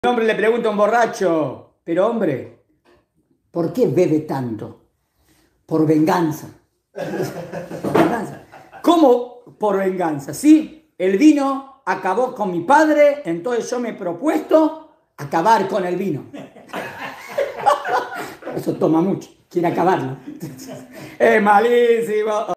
Un hombre le pregunta a un borracho, pero hombre, ¿por qué bebe tanto? Por venganza. Por venganza. ¿Cómo por venganza? Sí, el vino acabó con mi padre, entonces yo me he propuesto acabar con el vino. Eso toma mucho, quiere acabarlo. Es malísimo.